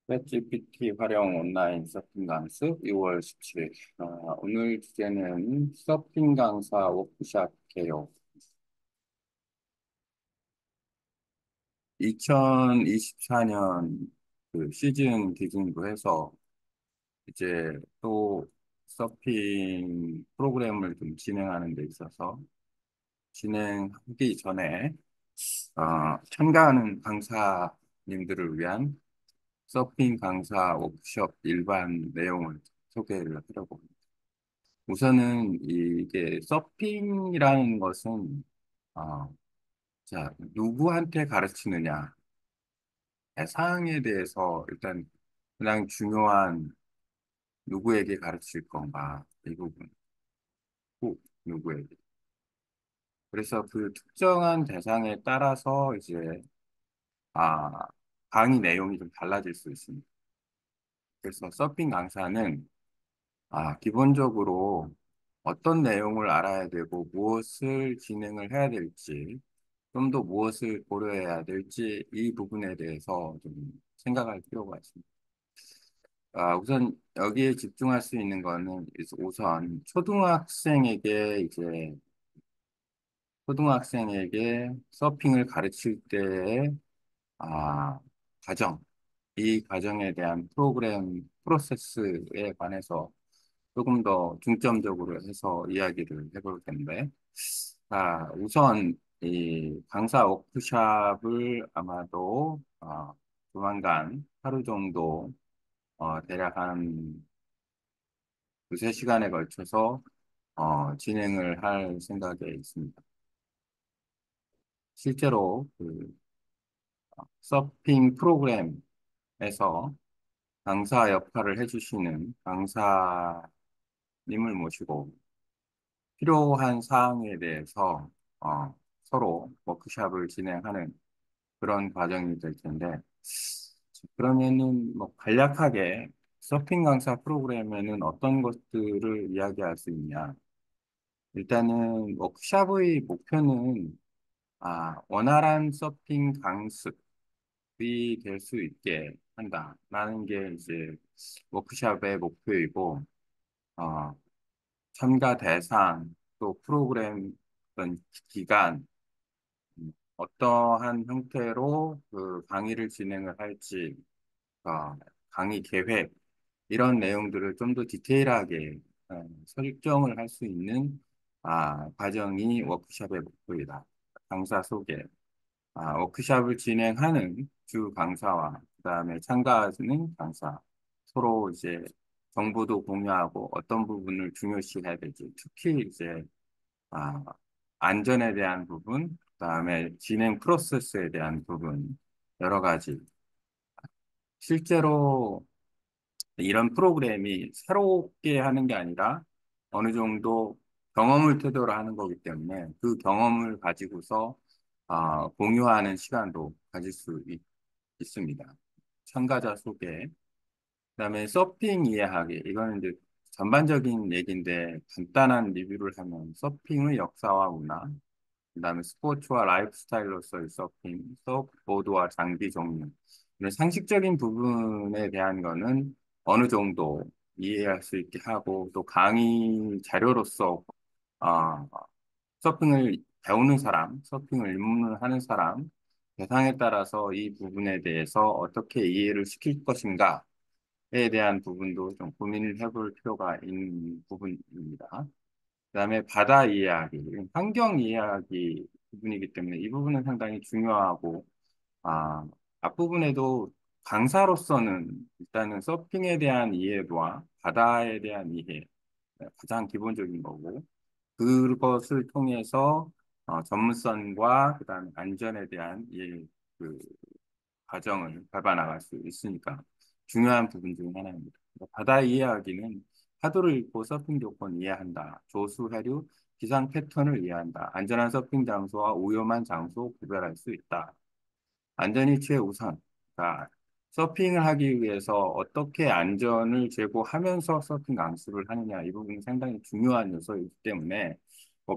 챗GPT 활용 온라인 서핑 강습 2월 17일. 오늘 주제는 서핑 강사 워크샵 개요. 2024년 그 시즌 기준으로 해서 이제 또 서핑 프로그램을 좀 진행하는 데 있어서 진행하기 전에 참가하는 강사님들을 위한 서핑 강사 워크숍 일반 내용을 소개를 하려고 합니다. 우선은 이게 서핑이라는 것은 어, 자, 누구한테 가르치느냐 사항에 대해서 일단 가장 중요한 누구에게 가르칠 건가 이 부분 꼭 누구에게 그래서 그 특정한 대상에 따라서 이제 아, 강의 내용이 좀 달라질 수 있습니다. 그래서 서핑 강사는 기본적으로 어떤 내용을 알아야 되고 무엇을 진행을 해야 될지, 좀 더 무엇을 고려해야 될지 이 부분에 대해서 좀 생각할 필요가 있습니다. 우선 여기에 집중할 수 있는 거는 우선 초등학생에게 서핑을 가르칠 때의 아, 과정, 이 과정에 대한 프로그램 프로세스에 관해서 조금 더 중점적으로 해서 이야기를 해볼 텐데, 우선 이 강사 워크샵을 아마도 조만간 하루 정도 대략 한 두세 시간에 걸쳐서 진행을 할 생각에 있습니다. 실제로 그 서핑 프로그램에서 강사 역할을 해주시는 강사님을 모시고 필요한 사항에 대해서 서로 워크샵을 진행하는 그런 과정이 될 텐데, 그러면은 뭐 간략하게 서핑 강사 프로그램에는 어떤 것들을 이야기할 수 있냐? 일단은 워크샵의 목표는 원활한 서핑 강습이 될 수 있게 한다라는 게 이제 워크샵의 목표이고, 어, 참가 대상, 또 프로그램 어떤 기간, 어떠한 형태로 그 강의를 진행을 할지, 강의 계획, 이런 내용들을 좀 더 디테일하게 설정을 할 수 있는 과정이 워크숍의 목표이다. 강사 소개, 워크숍을 진행하는 주 강사와 그다음에 참가하는 강사, 서로 이제 정보도 공유하고 어떤 부분을 중요시해야 될지, 특히 이제 아, 안전에 대한 부분, 그다음에 진행 프로세스에 대한 부분, 여러 가지. 실제로 이런 프로그램이 새롭게 하는 게 아니라 어느 정도 경험을 토대로 하는 거기 때문에 그 경험을 가지고서 공유하는 시간도 가질 수 있습니다. 참가자 소개, 그다음에 서핑 이해하기. 이거는 이제 전반적인 얘기인데 간단한 리뷰를 하면 서핑의 역사와 문화, 그다음에 스포츠와 라이프 스타일로서의 서핑, 서보드와 장비 종류. 이런 상식적인 부분에 대한 거는 어느 정도 이해할 수 있게 하고 또 강의 자료로서 아, 서핑을 배우는 사람, 서핑을 입문하는 사람 대상에 따라서 이 부분에 대해서 어떻게 이해를 시킬 것인가에 대한 부분도 좀 고민을 해볼 필요가 있는 부분입니다. 그다음에 바다 이해하기, 환경 이해하기 부분이기 때문에 이 부분은 상당히 중요하고, 아, 앞부분에도 강사로서는 일단은 서핑에 대한 이해도와 바다에 대한 이해, 가장 기본적인 거고, 그것을 통해서 전문성과 그다음에 안전에 대한 그 과정을 밟아 나갈 수 있으니까 중요한 부분 중 하나입니다. 바다 이해하기는 파도를 읽고 서핑 조건 이해한다. 조수, 해류, 기상 패턴을 이해한다. 안전한 서핑 장소와 위험한 장소 구별할 수 있다. 안전이 최우선. 그러니까 서핑을 하기 위해서 어떻게 안전을 제고하면서 서핑 강습을 하느냐 이 부분이 상당히 중요한 요소이기 때문에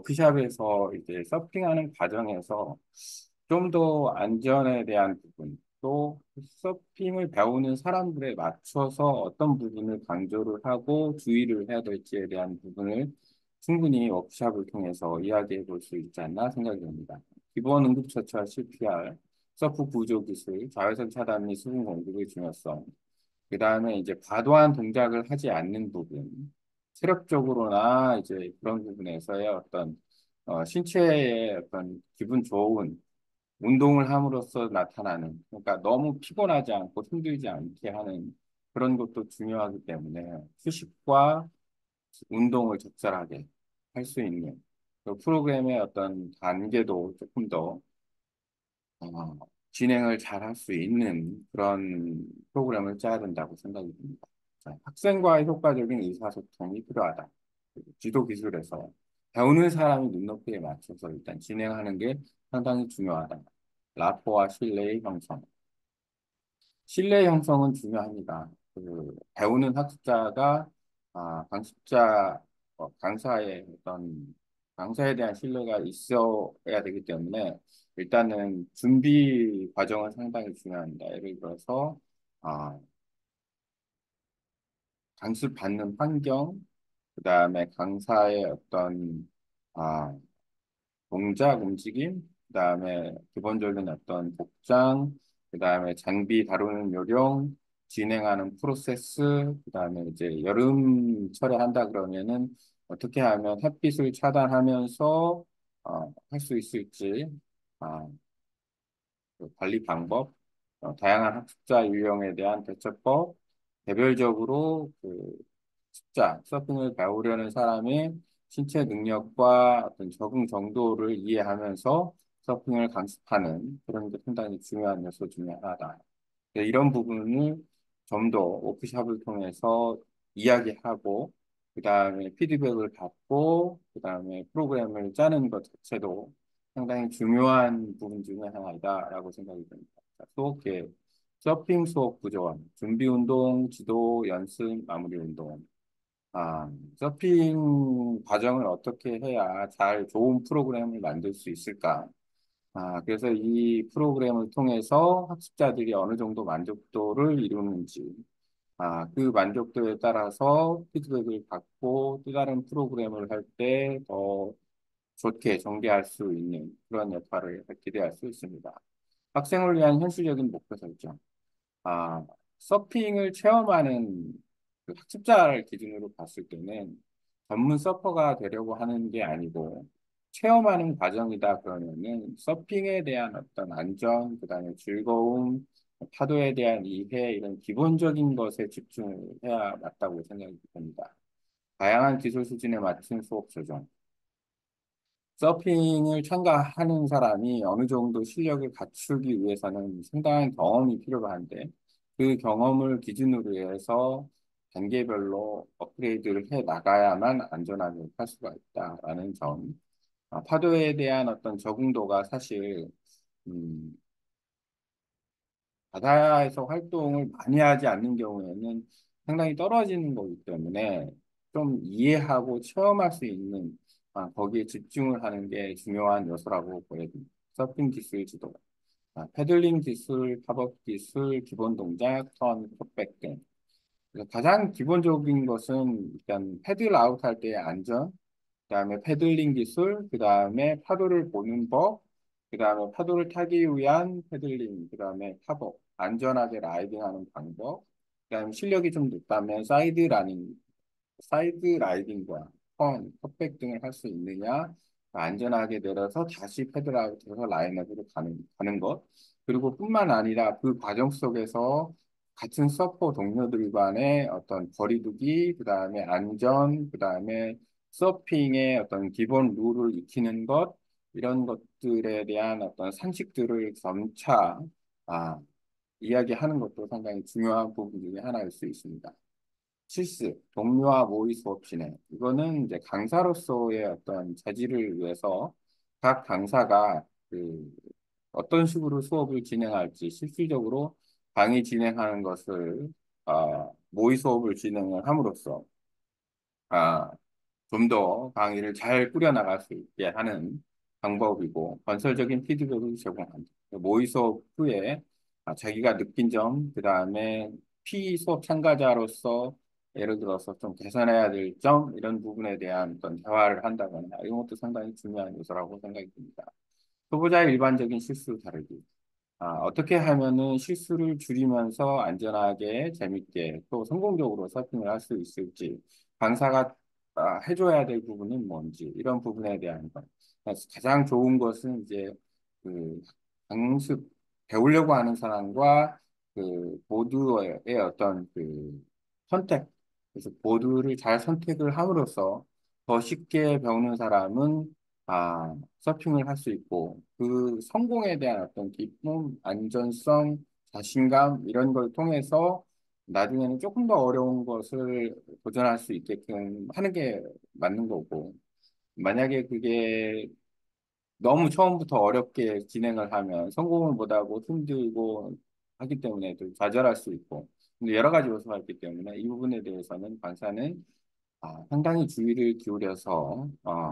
워크샵에서 이제 서핑하는 과정에서 좀 더 안전에 대한 부분, 또 서핑을 배우는 사람들에 맞춰서 어떤 부분을 강조를 하고 주의를 해야 될지에 대한 부분을 충분히 워크숍을 통해서 이야기해 볼 수 있지 않나 생각이 듭니다. 기본 응급처치와 CPR, 서프 구조 기술, 자외선 차단 및 수분 공급의 중요성, 그 다음에 이제 과도한 동작을 하지 않는 부분, 체력적으로나 이제 그런 부분에서의 어떤 신체의 어떤 기분 좋은 운동을 함으로써 나타나는, 그러니까 너무 피곤하지 않고 힘들지 않게 하는 그런 것도 중요하기 때문에 휴식과 운동을 적절하게 할 수 있는 그 프로그램의 어떤 단계도 조금 더 어, 진행을 잘 할 수 있는 그런 프로그램을 짜야 된다고 생각이 듭니다. 자, 학생과의 효과적인 의사소통이 필요하다. 지도 기술에서 배우는 사람이 눈높이에 맞춰서 일단 진행하는 게 상당히 중요하다. 라포와 신뢰의 형성. 신뢰 형성은 중요합니다. 배우는 학습자가 강습자 강사의 어떤 강사에 대한 신뢰가 있어야 되기 때문에 일단은 준비 과정은 상당히 중요합니다. 예를 들어서 아, 강습 받는 환경, 그다음에 강사의 어떤 아, 동작, 움직임, 그다음에 기본적인 어떤 복장, 그다음에 장비 다루는 요령, 진행하는 프로세스, 그다음에 이제 여름철에 한다 그러면은 어떻게 하면 햇빛을 차단하면서 할 수 있을지, 아, 그 관리 방법, 다양한 학습자 유형에 대한 대처법, 개별적으로 그 자, 서핑을 배우려는 사람의 신체 능력과 어떤 적응 정도를 이해하면서 서핑을 강습하는 그런 게 상당히 중요한 요소 중에 하나다. 이런 부분을 좀 더 워크숍을 통해서 이야기하고, 그 다음에 피드백을 받고, 그 다음에 프로그램을 짜는 것 자체도 상당히 중요한 부분 중에 하나이다라고 생각이 듭니다. 자, 수업 계획, 서핑 수업 구조원, 준비 운동, 지도, 연습, 마무리 운동. 아, 서핑 과정을 어떻게 해야 잘 좋은 프로그램을 만들 수 있을까? 그래서 이 프로그램을 통해서 학습자들이 어느 정도 만족도를 이루는지, 그 만족도에 따라서 피드백을 받고 또 다른 프로그램을 할 때 더 좋게 전개할 수 있는 그런 역할을 기대할 수 있습니다. 학생을 위한 현실적인 목표 설정. 아, 서핑을 체험하는 그 학습자를 기준으로 봤을 때는 전문 서퍼가 되려고 하는 게 아니고 체험하는 과정이다 그러면은 서핑에 대한 어떤 안전, 그다음에 즐거움, 파도에 대한 이해 이런 기본적인 것에 집중을 해야 맞다고 생각이 듭니다. 다양한 기술 수준에 맞춘 수업 조정. 서핑을 참가하는 사람이 어느 정도 실력을 갖추기 위해서는 상당한 경험이 필요한데 그 경험을 기준으로 해서 단계별로 업그레이드를 해 나가야만 안전하게 할 수가 있다라는 점. 파도에 대한 어떤 적응도가 사실 음, 바다에서 활동을 많이 하지 않는 경우에는 상당히 떨어지는 거기 때문에 좀 이해하고 체험할 수 있는 거기에 집중을 하는 게 중요한 요소라고 보여집니다. 서핑 기술 지도, 패들링 기술, 팝업 기술, 기본 동작, 턴, 컵백 등. 그래서 가장 기본적인 것은 일단 패들 아웃 할 때의 안전, 그다음에 패들링 기술, 그다음에 파도를 보는 법, 그다음에 파도를 타기 위한 패들링, 그다음에 팝업, 안전하게 라이딩하는 방법, 그다음에 실력이 좀 높다면 사이드 라이딩과 컵백 등을 할 수 있느냐, 안전하게 내려서 다시 패들아웃해서 라인업으로 가는 것, 그리고 뿐만 아니라 그 과정 속에서 같은 서퍼 동료들 간의 어떤 거리두기, 그 다음에 안전, 그 다음에 서핑의 어떤 기본 룰을 익히는 것, 이런 것들에 대한 어떤 상식들을 점차 아, 이야기하는 것도 상당히 중요한 부분 중에 하나일 수 있습니다. 실습, 동료와 모의 수업 진행. 이거는 이제 강사로서의 어떤 자질을 위해서 각 강사가 어떤 식으로 수업을 진행할지 실질적으로 강의 진행하는 것을 모의 수업을 진행을 함으로써 아, 좀 더 강의를 잘 꾸려나갈 수 있게 하는 방법이고 건설적인 피드백을 제공한다. 모의 수업 후에 자기가 느낀 점, 그 다음에 피수업 참가자로서 예를 들어서 좀 개선해야 될 점, 이런 부분에 대한 어떤 대화를 한다거나 이런 것도 상당히 중요한 요소라고 생각이 듭니다. 초보자의 일반적인 실수 다루기. 어떻게 하면은 실수를 줄이면서 안전하게, 재밌게, 또 성공적으로 서핑을 할 수 있을지, 강사가 해줘야 될 부분은 뭔지, 이런 부분에 대한 것. 그래서 가장 좋은 것은 이제 그 강습, 배우려고 하는 사람과 그 보드의 어떤 그 선택, 그래서 보드를 잘 선택을 함으로써 더 쉽게 배우는 사람은 서핑을 할 수 있고, 그 성공에 대한 어떤 기쁨, 안전성, 자신감, 이런 걸 통해서 나중에는 조금 더 어려운 것을 도전할 수 있게끔 하는 게 맞는 거고, 만약에 그게 너무 처음부터 어렵게 진행을 하면 성공을 못하고 힘들고 하기 때문에 또 좌절할 수 있고, 근데 여러 가지 요소가 있기 때문에 이 부분에 대해서는 강사는 상당히 주의를 기울여서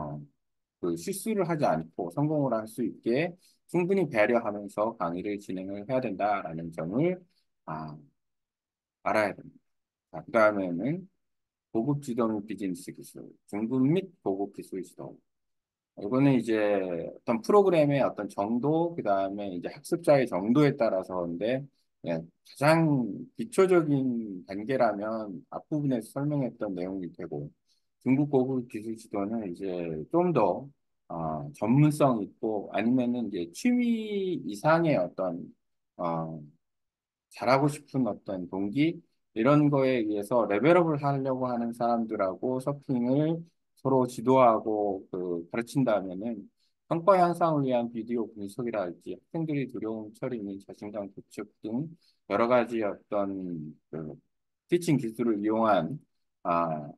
그 실수를 하지 않고 성공을 할 수 있게 충분히 배려하면서 강의를 진행을 해야 된다라는 점을 아, 알아야 됩니다. 그 다음에는 고급 지도 및 비즈니스 기술, 중급 및 고급 기술 지도. 이거는 이제 어떤 프로그램의 어떤 정도, 그 다음에 이제 학습자의 정도에 따라서인데, 예, 가장 기초적인 단계라면 앞부분에서 설명했던 내용이 되고, 중국 고급 기술 지도는 이제 좀 더 전문성 있고 아니면은 이제 취미 이상의 어떤 어, 잘하고 싶은 어떤 동기 이런 거에 의해서 레벨업을 하려고 하는 사람들하고 서핑을 서로 지도하고 그 가르친다면은 성과 향상을 위한 비디오 분석이랄지 학생들이 두려움 처리 및 자신감 구축 등 여러 가지 어떤 그 티칭 기술을 이용한 아,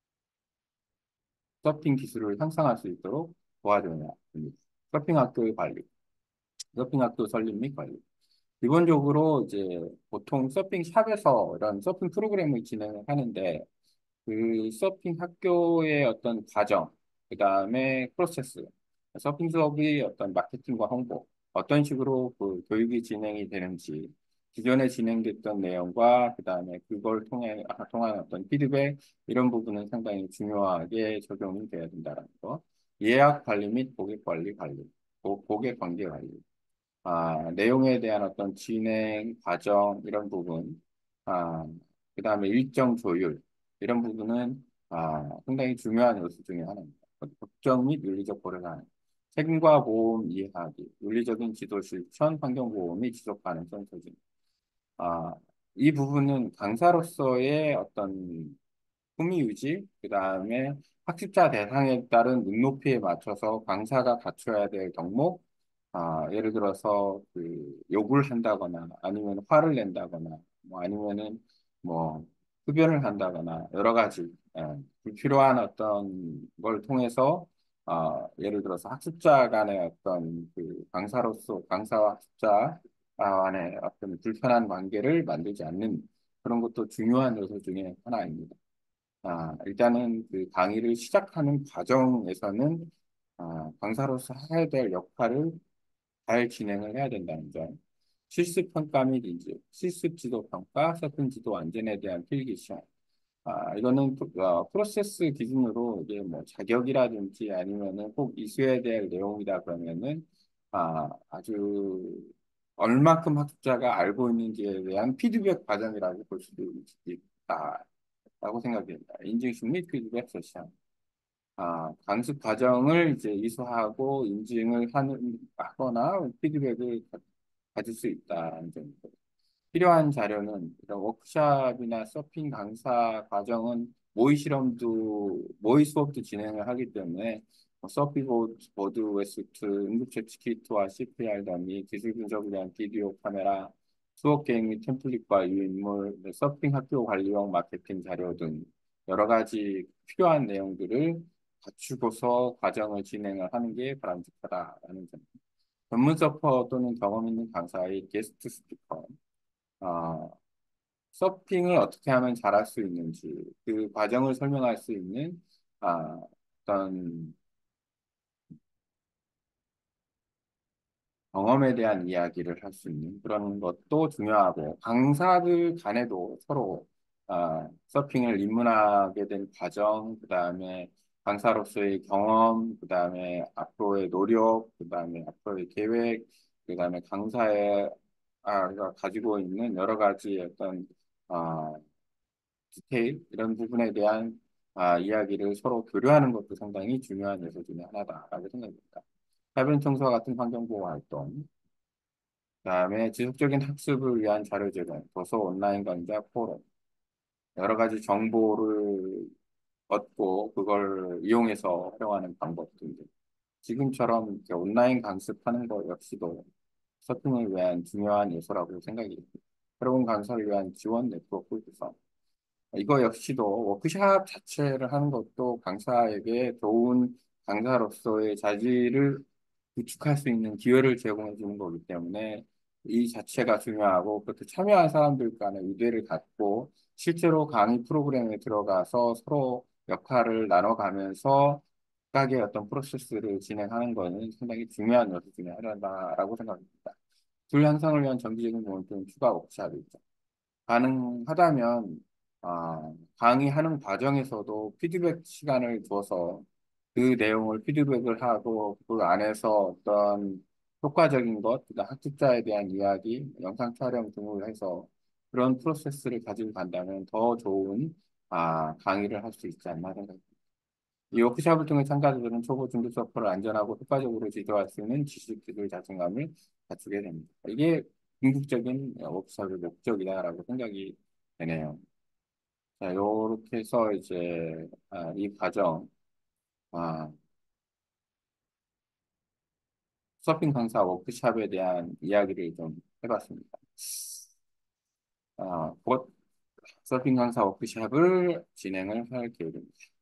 서핑 기술을 향상할 수 있도록 도와주는 학교입니다. 서핑 학교의 관리, 서핑 학교 설립 및 관리. 기본적으로 이제 보통 서핑 샵에서 이런 서핑 프로그램을 진행을 하는데 그 서핑 학교의 어떤 과정, 그 다음에 프로세스, 서핑 수업의 어떤 마케팅과 홍보, 어떤 식으로 그 교육이 진행이 되는지, 기존에 진행됐던 내용과 그 다음에 그걸 통한 어떤 피드백, 이런 부분은 상당히 중요하게 적용이 돼야 된다는 거. 예약 관리 및 고객 고객 관계 관리. 내용에 대한 어떤 진행 과정 이런 부분, 그다음에 일정 조율 이런 부분은 상당히 중요한 요소 중에 하나입니다. 법정 및 윤리적 고려사항, 책임과 보험 이해하기, 윤리적인 지도 실천, 환경보호 및 지속 가능성推진. 아, 이 부분은 강사로서의 어떤 품위 유지, 그 다음에 학습자 대상에 따른 눈높이에 맞춰서 강사가 갖춰야 될 덕목, 예를 들어서 그 욕을 한다거나 아니면 화를 낸다거나 뭐 아니면은 뭐 흡연을 한다거나 여러 가지 불필요한 어떤 걸 통해서 예를 들어서 학습자 간의 어떤 그 강사와 학습자 간의 어떤 불편한 관계를 만들지 않는 그런 것도 중요한 요소 중에 하나입니다. 일단은 그 강의를 시작하는 과정에서는 강사로서 해야 될 역할을 잘 진행을 해야 된다는 점. 실습 평가 및 인증, 실습 지도 평가, 서핑 지도 안전에 대한 필기 시험. 이거는 프로세스 기준으로 이게 뭐 자격이라든지 아니면은 꼭 이수해야 될 내용이다 그러면은 아주 얼마큼 학습자가 알고 있는지에 대한 피드백 과정이라고 볼 수도 있다라고 생각됩니다. 인증식 및 피드백 세션. 강습 과정을 이제 이수하고 인증을 하거나 피드백을 가질 수 있다는 점입니다. 필요한 자료는 이런 워크숍이나 서핑 강사 과정은 모의 수업도 진행을 하기 때문에 서핑보드 웨스트, 응급처치 키트와 CPR dummy, 기술 분석을 위한 비디오 카메라, 수업 계획 및 템플릿과 유인물, 서핑 학교 관리용 마케팅 자료 등 여러 가지 필요한 내용들을 갖추고서 과정을 진행을 하는 게 바람직하다라는 점. 전문 서퍼 또는 경험 있는 강사의 게스트 스피커, 어, 서핑을 어떻게 하면 잘할 수 있는지, 그 과정을 설명할 수 있는 어떤 경험에 대한 이야기를 할 수 있는 그런 것도 중요하고 강사들 간에도 서로 서핑을 입문하게 된 과정, 그다음에 강사로서의 경험, 그다음에 앞으로의 노력, 그다음에 앞으로의 계획, 그다음에 강사의 가 가지고 있는 여러 가지 어떤 아, 디테일 이런 부분에 대한 이야기를 서로 교류하는 것도 상당히 중요한 요소 중에 하나다라고 생각합니다. 해변 청소와 같은 환경보호 활동, 그다음에 지속적인 학습을 위한 자료 제공, 도서 온라인 강좌, 포럼, 여러 가지 정보를 얻고 그걸 이용해서 활용하는 방법 등등. 지금처럼 이렇게 온라인 강습하는 것 역시도 서핑을 위한 중요한 요소라고 생각이 듭니다. 새로운 강사를 위한 지원 네트워크 구성. 이거 역시도 워크샵 자체를 하는 것도 강사에게 좋은 강사로서의 자질을 구축할 수 있는 기회를 제공해 주는 거기 때문에 이 자체가 중요하고 그렇게 참여한 사람들 간의 유대를 갖고 실제로 강의 프로그램에 들어가서 서로 역할을 나눠가면서 각각의 어떤 프로세스를 진행하는 것은 상당히 중요한 요소 중에 하나다라고 생각합니다. 툴 향상을 위한 정기적인 모니터링 추가 워크샵이죠. 가능하다면 강의하는 과정에서도 피드백 시간을 줘서 그 내용을 피드백을 하고 그 안에서 어떤 효과적인 것, 그다음 학습자에 대한 이야기, 영상 촬영 등을 해서 그런 프로세스를 가지고 간다면 더 좋은 강의를 할 수 있지 않나 생각합니다. 이 워크숍을 통해 참가자들은 초보 중급 수업을 안전하고 효과적으로 지도할 수 있는 지식, 기술, 자신감을 갖추게 됩니다. 이게 궁극적인 워크숍의 목적이다라고 생각이 되네요. 자, 요렇게 해서 이제 이 과정, 아, 서핑 강사 워크숍에 대한 이야기를 좀 해봤습니다. 곧 서핑 강사 워크숍을 진행을 할 계획입니다.